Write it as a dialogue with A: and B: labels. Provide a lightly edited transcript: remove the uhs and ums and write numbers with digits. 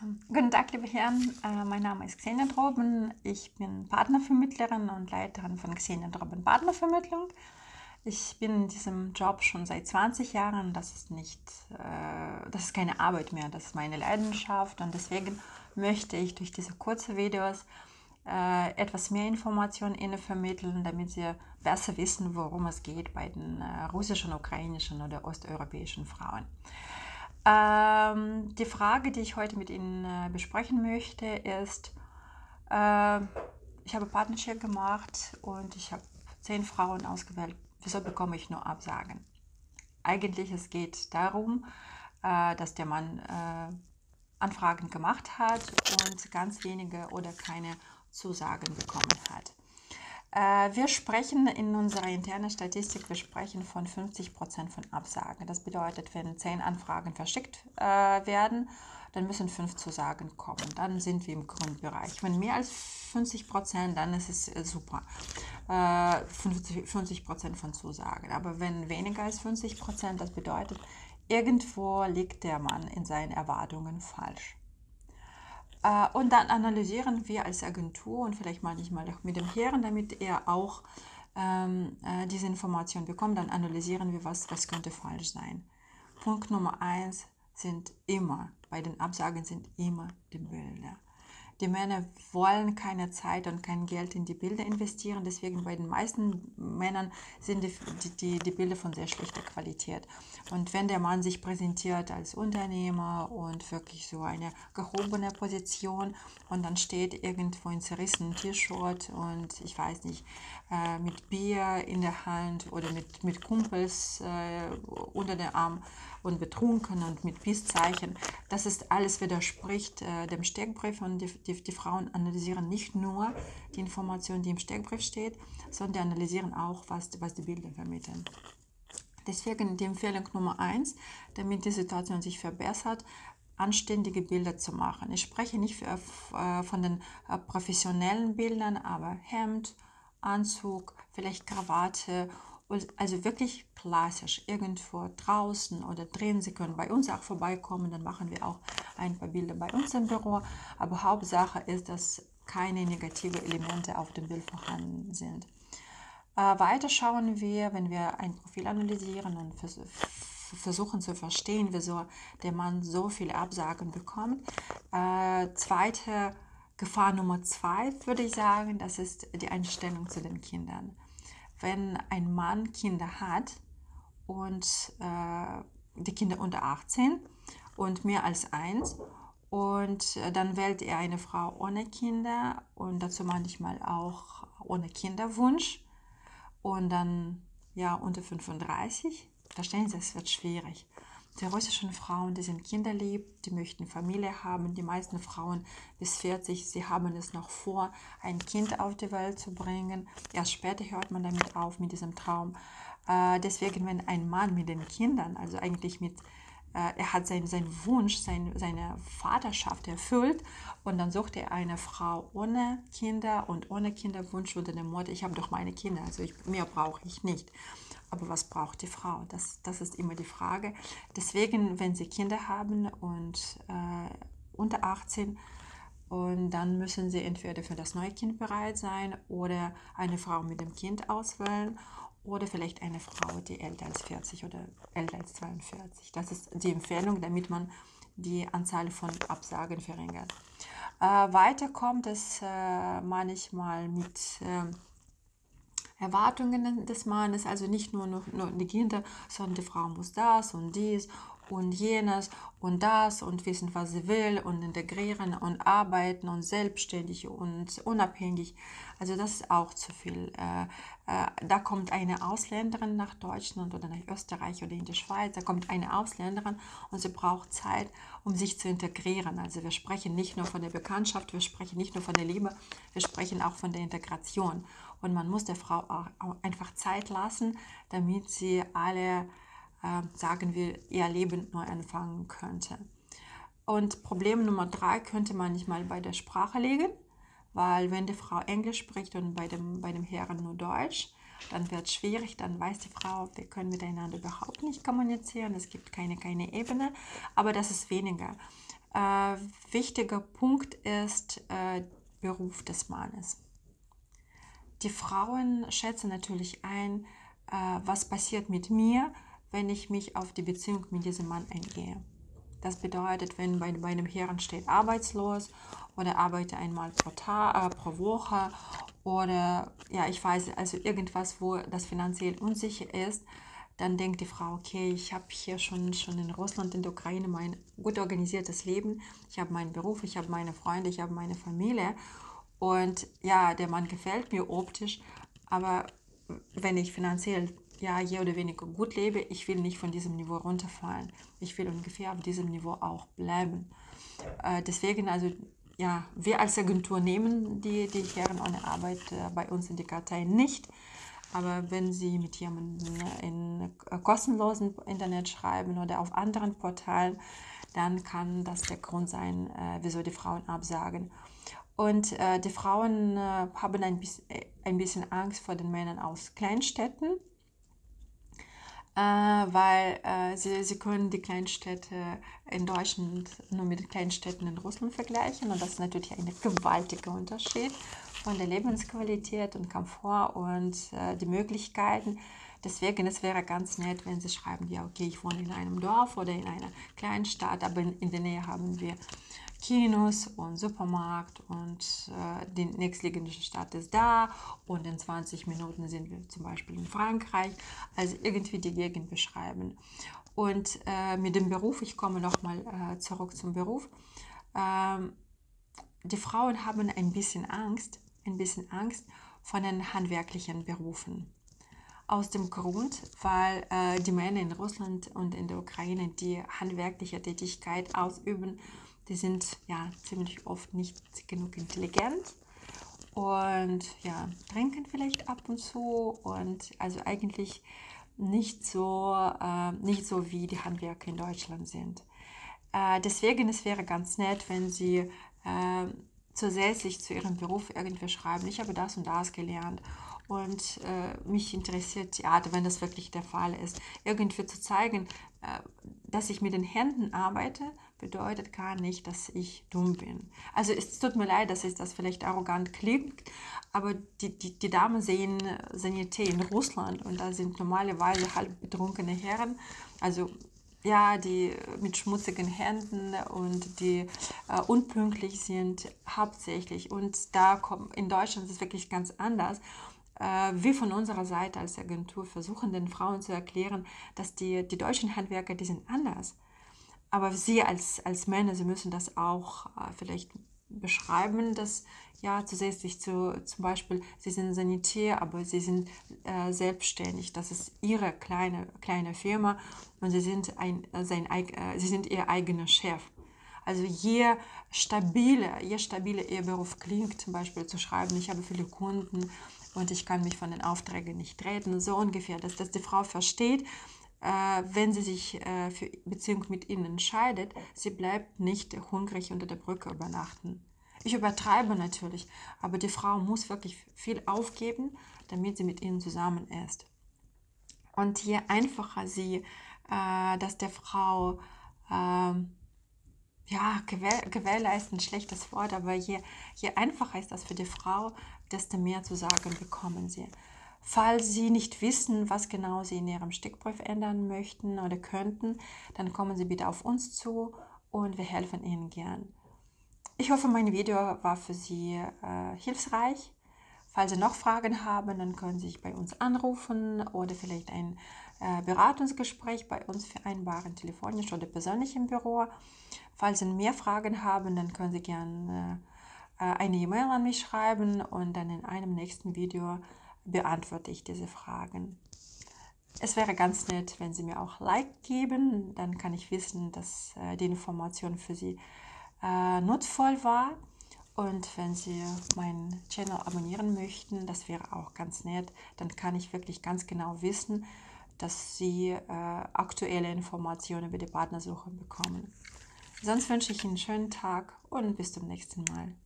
A: Guten Tag, liebe Herren. Mein Name ist Xenia Droben. Ich bin Partnervermittlerin und Leiterin von Xenia Droben Partnervermittlung. Ich bin in diesem Job schon seit 20 Jahren. Das ist keine Arbeit mehr, das ist meine Leidenschaft. Und deswegen möchte ich durch diese kurzen Videos etwas mehr Informationen Ihnen vermitteln, damit Sie besser wissen, worum es geht bei den russischen, ukrainischen oder osteuropäischen Frauen. Die Frage, die ich heute mit Ihnen besprechen möchte, ist, ich habe Partnercheck gemacht und ich habe 10 Frauen ausgewählt. Wieso bekomme ich nur Absagen? Eigentlich es geht darum, dass der Mann Anfragen gemacht hat und ganz wenige oder keine Zusagen bekommen hat. Wir sprechen in unserer internen Statistik, wir sprechen von 50% von Absagen. Das bedeutet, wenn 10 Anfragen verschickt werden, dann müssen 5 Zusagen kommen. Dann sind wir im Grundbereich. Wenn mehr als 50%, dann ist es super. 50% von Zusagen. Aber wenn weniger als 50%, das bedeutet, irgendwo liegt der Mann in seinen Erwartungen falsch. Und dann analysieren wir als Agentur und vielleicht manchmal auch mit dem Herrn, damit er auch diese Information bekommt. Dann analysieren wir, was könnte falsch sein. Punkt Nummer 1 bei den Absagen sind immer die Bilder. Die Männer wollen keine Zeit und kein Geld in die Bilder investieren. Deswegen bei den meisten Männern sind die Bilder von sehr schlechter Qualität. Und wenn der Mann sich präsentiert als Unternehmer und wirklich so eine gehobene Position und dann steht irgendwo ein zerrissenes T-Shirt und ich weiß nicht, mit Bier in der Hand oder mit Kumpels unter dem Arm und betrunken und mit Peace-Zeichen, das ist alles widerspricht dem Steckbrief und die Frauen analysieren nicht nur die Information, die im Steckbrief steht, sondern die analysieren auch, was die Bilder vermitteln. Deswegen die Empfehlung Nummer 1, damit die Situation sich verbessert, anständige Bilder zu machen. Ich spreche nicht von den professionellen Bildern, aber Hemd, Anzug, vielleicht Krawatte, also wirklich klassisch, irgendwo draußen oder drin. Sie können bei uns auch vorbeikommen, dann machen wir auch ein paar Bilder bei uns im Büro. Aber Hauptsache ist, dass keine negativen Elemente auf dem Bild vorhanden sind. Weiter schauen wir, wenn wir ein Profil analysieren und versuchen zu verstehen, wieso der Mann so viele Absagen bekommt. Zweite Gefahr Nummer 2, würde ich sagen, das ist die Einstellung zu den Kindern. Wenn ein Mann Kinder hat und die Kinder unter 18 und mehr als 1 und dann wählt er eine Frau ohne Kinder und dazu manchmal auch ohne Kinderwunsch und dann ja unter 35, verstehen Sie, es wird schwierig. Die russischen Frauen, die sind kinderlieb, die möchten Familie haben. Die meisten Frauen bis 40, sie haben es noch vor, ein Kind auf die Welt zu bringen. Erst später hört man damit auf, mit diesem Traum. Deswegen, wenn ein Mann mit den Kindern, also eigentlich er hat seinen Wunsch, seine Vaterschaft erfüllt und dann sucht er eine Frau ohne Kinder und ohne Kinderwunsch oder dem Motto, ich habe doch meine Kinder, also mehr brauche ich nicht. Aber was braucht die Frau? Das ist immer die Frage. Deswegen, wenn Sie Kinder haben und unter 18, und dann müssen Sie entweder für das neue Kind bereit sein oder eine Frau mit dem Kind auswählen oder vielleicht eine Frau, die älter als 40 oder älter als 42. Das ist die Empfehlung, damit man die Anzahl von Absagen verringert. Weiter kommt es manchmal mit Erwartungen des Mannes, also nicht nur die Kinder, sondern die Frau muss das und dies und jenes und das und wissen, was sie will und integrieren und arbeiten und selbstständig und unabhängig. Also das ist auch zu viel. Da kommt eine Ausländerin nach Deutschland oder nach Österreich oder in die Schweiz, da kommt eine Ausländerin und sie braucht Zeit, um sich zu integrieren. Also wir sprechen nicht nur von der Bekanntschaft, wir sprechen nicht nur von der Liebe, wir sprechen auch von der Integration. Und man muss der Frau auch einfach Zeit lassen, damit sie sagen wir, ihr Leben neu anfangen könnte. Und Problem Nummer 3 könnte manchmal bei der Sprache liegen, weil wenn die Frau Englisch spricht und bei dem Herrn nur Deutsch, dann wird es schwierig, dann weiß die Frau, wir können miteinander überhaupt nicht kommunizieren, es gibt keine Ebene, aber das ist weniger. Wichtiger Punkt ist Beruf des Mannes. Die Frauen schätzen natürlich ein, was passiert mit mir, wenn ich mich auf die Beziehung mit diesem Mann eingehe. Das bedeutet, wenn bei einem Herrn steht arbeitslos oder arbeite einmal pro Woche oder ja, ich weiß, also irgendwas, wo das finanziell unsicher ist, dann denkt die Frau, okay, ich habe hier schon in Russland, in der Ukraine mein gut organisiertes Leben, ich habe meinen Beruf, ich habe meine Freunde, ich habe meine Familie und ja, der Mann gefällt mir optisch, aber wenn ich finanziell ja je oder weniger gut lebe, ich will nicht von diesem Niveau runterfallen. Ich will ungefähr auf diesem Niveau auch bleiben. Deswegen, also ja, wir als Agentur nehmen die Herren ohne Arbeit bei uns in die Kartei nicht. Aber wenn Sie mit jemandem in kostenlosen Internet schreiben oder auf anderen Portalen, dann kann das der Grund sein, wieso die Frauen absagen. Und die Frauen haben ein bisschen Angst vor den Männern aus Kleinstädten, weil sie können die Kleinstädte in Deutschland nur mit den Kleinstädten in Russland vergleichen. Und das ist natürlich ein gewaltiger Unterschied von der Lebensqualität und Komfort und die Möglichkeiten. Deswegen, es wäre ganz nett, wenn Sie schreiben, ja, okay, ich wohne in einem Dorf oder in einer kleinen Stadt, aber in der Nähe haben wir Kinos und Supermarkt und die nächstliegende Stadt ist da und in 20 Minuten sind wir zum Beispiel in Frankreich. Also irgendwie die Gegend beschreiben. Und mit dem Beruf, ich komme nochmal zurück zum Beruf, die Frauen haben ein bisschen Angst vor den handwerklichen Berufen. Aus dem Grund, weil die Männer in Russland und in der Ukraine, die handwerkliche Tätigkeit ausüben, die sind ja ziemlich oft nicht genug intelligent und ja, trinken vielleicht ab und zu und also eigentlich nicht so wie die Handwerker in Deutschland sind. Deswegen, es wäre ganz nett, wenn Sie zusätzlich zu Ihrem Beruf irgendwie schreiben, ich habe das und das gelernt und mich interessiert Theater, wenn das wirklich der Fall ist. Irgendwie zu zeigen, dass ich mit den Händen arbeite, bedeutet gar nicht, dass ich dumm bin. Also es tut mir leid, dass das vielleicht arrogant klingt, aber die Damen sehen Sanität in Russland und da sind normalerweise halb betrunkene Herren, also ja, die mit schmutzigen Händen und die unpünktlich sind, hauptsächlich. Und da kommt, in Deutschland ist es wirklich ganz anders. Wir von unserer Seite als Agentur versuchen den Frauen zu erklären, dass die deutschen Handwerker, die sind anders. Aber Sie als Männer, Sie müssen das auch vielleicht beschreiben, dass ja zusätzlich zum Beispiel, Sie sind Sanitär, aber Sie sind selbstständig. Das ist Ihre kleine Firma und Sie sind, Sie sind Ihr eigener Chef. Also je stabiler Ihr Beruf klingt, zum Beispiel zu schreiben, ich habe viele Kunden und ich kann mich von den Aufträgen nicht treten, so ungefähr, dass das die Frau versteht, wenn sie sich für Beziehung mit ihnen entscheidet, sie bleibt nicht hungrig unter der Brücke übernachten. Ich übertreibe natürlich, aber die Frau muss wirklich viel aufgeben, damit sie mit ihnen zusammen ist. Und je einfacher sie das der Frau ja, gewährleisten, schlechtes Wort, aber je einfacher ist das für die Frau, desto mehr zu sagen bekommen sie. Falls Sie nicht wissen, was genau Sie in Ihrem Steckbrief ändern möchten oder könnten, dann kommen Sie bitte auf uns zu und wir helfen Ihnen gern. Ich hoffe, mein Video war für Sie hilfreich. Falls Sie noch Fragen haben, dann können Sie sich bei uns anrufen oder vielleicht ein Beratungsgespräch bei uns vereinbaren, telefonisch oder persönlich im Büro. Falls Sie mehr Fragen haben, dann können Sie gerne eine E-Mail an mich schreiben und dann in einem nächsten Video beantworte ich diese Fragen. Es wäre ganz nett, wenn Sie mir auch Like geben, dann kann ich wissen, dass die Information für Sie nutzvoll war. Und wenn Sie meinen Channel abonnieren möchten, das wäre auch ganz nett, dann kann ich wirklich ganz genau wissen, dass Sie aktuelle Informationen über die Partnersuche bekommen. Sonst wünsche ich Ihnen einen schönen Tag und bis zum nächsten Mal.